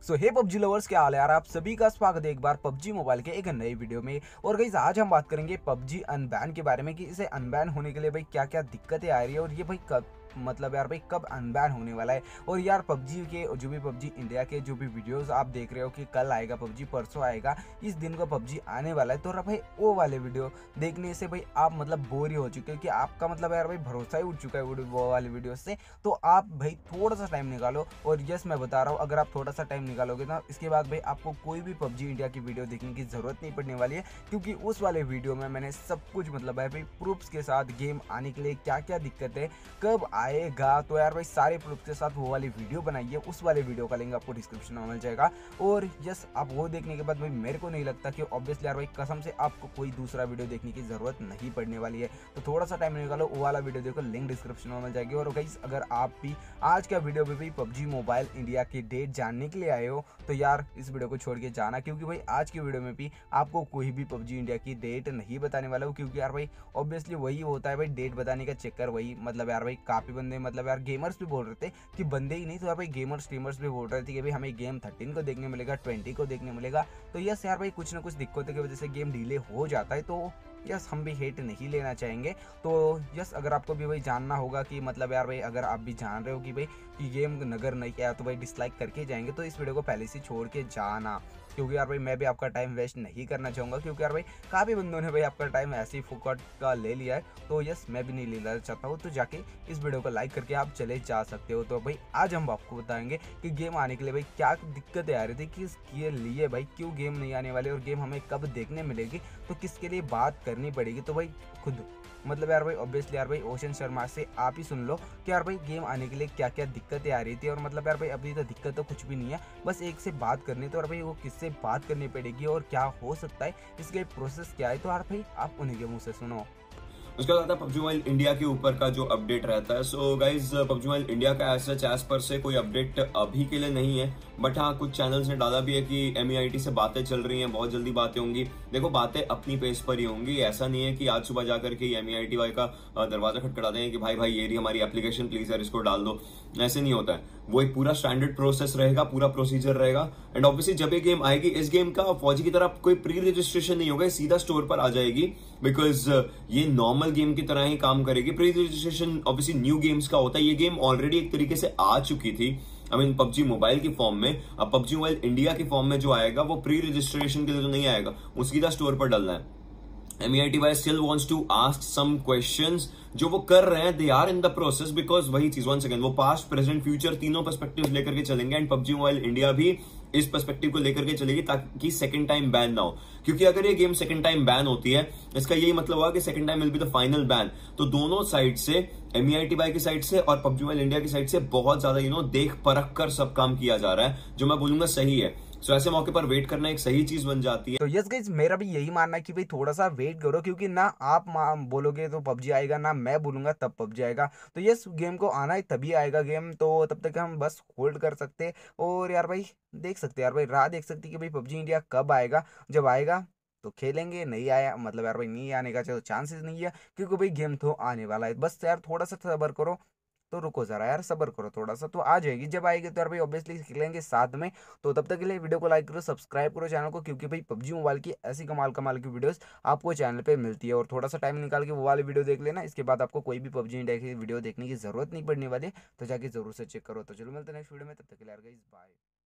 सो हे PUBG lovers, क्या हाल है यार। आप सभी का स्वागत है एक बार पबजी मोबाइल के एक नए वीडियो में। और गाइस आज हम बात करेंगे पबजी अनबैन के बारे में कि इसे अनबैन होने के लिए भाई क्या क्या दिक्कतें आ रही है और ये भाई कब यार भाई कब अनबैन होने वाला है। और यार पबजी के जो भी पबजी इंडिया के जो भी वीडियोस आप देख रहे हो कि कल आएगा पबजी, परसों आएगा, इस दिन को पबजी आने वाला है, तो भाई वो वाले वीडियो देखने से भाई आप बोर ही हो चुके हो कि आपका यार भाई भरोसा ही उठ चुका है वो वाले वीडियो से। तो आप भाई थोड़ा सा टाइम निकालो। और यस, मैं बता रहा हूँ, अगर आप थोड़ा सा टाइम निकालोगे ना, इसके बाद भाई आपको कोई भी पबजी इंडिया की वीडियो देखने की जरूरत नहीं पड़ने वाली है, क्योंकि उस वाले वीडियो में मैंने सब कुछ है भाई प्रूफ्स के साथ गेम आने के लिए क्या क्या दिक्कत है, कब आएगा। तो यार भाई सारे प्रूफ्स के साथ वो वाली वीडियो बनाई है, उस वाले वीडियो का लिंक आपको डिस्क्रिप्शन में मिल जाएगा। और यस, आप वो देखने के बाद भाई मेरे को नहीं लगता कि ऑब्वियसली यार भाई कसम से आपको कोई दूसरा वीडियो देखने की जरूरत नहीं पड़ने वाली है। तो थोड़ा सा टाइम निकालो, वो वाला वीडियो देखो, लिंक डिस्क्रिप्शन में मिल जाएगी। और गाइस अगर आप भी आज का वीडियो में भी पबजी मोबाइल इंडिया की डेट जानने के लिए आए हो, तो यार इस वीडियो को छोड़ के जाना, क्योंकि भाई आज की वीडियो में भी आपको कोई भी पबजी इंडिया की डेट नहीं बताने वाला हूँ। क्योंकि यार भाई ऑब्वियसली वही होता है भाई, डेट बताने का चक्कर वही यार भाई काफ़ी बंदे यार गेमर्स भी बोल रहे थे कि बंदे ही नहीं, तो यार भाई गेमर्स स्ट्रीमर्स भी बोल रहे थे कि भाई हमें गेम 13 को देखने मिलेगा, 20 को देखने मिलेगा। तो यस यार भाई कुछ ना कुछ दिक्कतों की वजह से गेम डिले हो जाता है, तो यस हम भी हेट नहीं लेना चाहेंगे। तो यस, अगर आपको भी भाई जानना होगा कि यार भाई अगर आप भी जान रहे हो कि भाई कि गेम नगर नहीं आया तो भाई डिसलाइक करके जाएंगे, तो इस वीडियो को पहले से छोड़ के जाना, क्योंकि यार भाई मैं भी आपका टाइम वेस्ट नहीं करना चाहूँगा। क्योंकि यार भाई काफ़ी बंदों ने भाई आपका टाइम ऐसे ही फुकट का ले लिया है, तो यस मैं भी नहीं लेना चाहता हूँ। तो जाके इस वीडियो को लाइक करके आप चले जा सकते हो। तो भाई आज हम आपको बताएंगे कि गेम आने के लिए भाई क्या दिक्कतें आ रही थी, किसके लिए भाई क्यों गेम नहीं आने वाले और गेम हमें कब देखने मिलेगी, तो किसके लिए बात करनी पड़ेगी। तो भाई खुद यार भाई ऑब्वियसली यार भाई ओशन शर्मा से आप ही सुन लो कि यार भाई गेम आने के लिए क्या क्या दिक्कतें आ रही थी। और यार भाई अभी तो दिक्कत तो कुछ भी नहीं है, बस एक से बात करनी। तो यार भाई वो किससे बात करनी पड़ेगी और क्या हो सकता है, इसके प्रोसेस क्या है, तो यार भाई आप उन्हीं के मुंह से सुनो। उसके बाद आता है पबजी मोबाइल इंडिया के ऊपर का जो अपडेट रहता है। So guys PUBG mobile India का एज पर से कोई अपडेट अभी के लिए नहीं है, बट हाँ कुछ चैनल्स ने डाला भी है कि MEIT से बातें चल रही हैं, बहुत जल्दी बातें होंगी। देखो बातें अपनी पेस पर ही होंगी, ऐसा नहीं है कि आज सुबह जाकर के MEIT वाले का दरवाजा खटखटा दें कि भाई ये रही हमारी एप्लीकेशन, प्लीज यार इसको डाल दो। ऐसे नहीं होता है, वो एक पूरा स्टैंडर्ड प्रोसेस रहेगा, पूरा प्रोसीजर रहेगा। एंड ऑब्वियसली जब ये गेम आएगी, इस गेम का फौजी की तरह कोई प्री रजिस्ट्रेशन नहीं होगा, सीधा स्टोर पर आ जाएगी, बिकॉज ये नॉर्मल गेम की तरह ही काम करेगी। Pre registration obviously new games का होता है, ये गेम ऑलरेडी एक तरीके से आ चुकी थी पबजी मोबाइल की फॉर्म में। अब पबजी मोबाइल इंडिया की फॉर्म में जो आएगा वो प्री रजिस्ट्रेशन के लिए तो नहीं आएगा, वो सीधा स्टोर पर डलना है। MEIT Y still wants to ask some questions, जो वो कर रहे हैं, they are in the process, because वही चीज वन सेकंड वो पास्ट प्रेजेंट फ्यूचर तीनों पर्सपेक्टिव लेकर के चलेंगे। एंड पबजी मोबाइल इंडिया भी इस पर्सपेक्टिव को लेकर के चलेगी ताकि सेकंड टाइम बैन ना हो। क्योंकि अगर ये गेम सेकंड टाइम बैन होती है, इसका यही मतलब हुआ कि second time will be the final ban. तो दोनों साइड से, MEIT वाई की साइड से और पबजी मोबाइल इंडिया की साइड से बहुत ज्यादा देख परख कर सब काम किया जा रहा है, जो मैं बोलूंगा सही है। सो ऐसे मौके पर वेट करना एक सही चीज बन जाती है। तो यस गाइज, मेरा भी यही मानना है कि भाई थोड़ा सा वेट करो, क्योंकि ना आप बोलोगे तो पबजी आएगा, ना मैं बोलूंगा तब पबजी आएगा। तो यस, गेम को आना है तभी आएगा गेम, तो तब तक हम बस होल्ड कर सकते और यार भाई देख सकते यार भाई राह देख सकते कि भाई पबजी इंडिया कब आएगा। जब आएगा तो खेलेंगे, नहीं आया यार भाई नहीं आने का चांसेस नहीं है, क्योंकि भाई गेम तो आने वाला है। बस यार थोड़ा सा सब्र करो, तो रुको जरा यार, सब्र करो थोड़ा सा, तो आ जाएगी। जब आएगी तो यार भाई ऑब्वियसली खेलेंगे साथ में। तो तब तक के लिए वीडियो को लाइक करो, सब्सक्राइब करो चैनल को, क्योंकि भाई पबजी मोबाइल की ऐसी कमाल कमाल की वीडियोस आपको चैनल पे मिलती है। और थोड़ा सा टाइम निकाल के वो वाली वीडियो देख लेना, इसके बाद आपको कोई भी पबजी इंडिया की वीडियो देखने की जरूरत नहीं पड़ने वाली है, तो जाके जरूर से चेक करो। तो चलो मिलते हैं नेक्स्ट वीडियो में, तब तक के लिए यार गाइस बाय।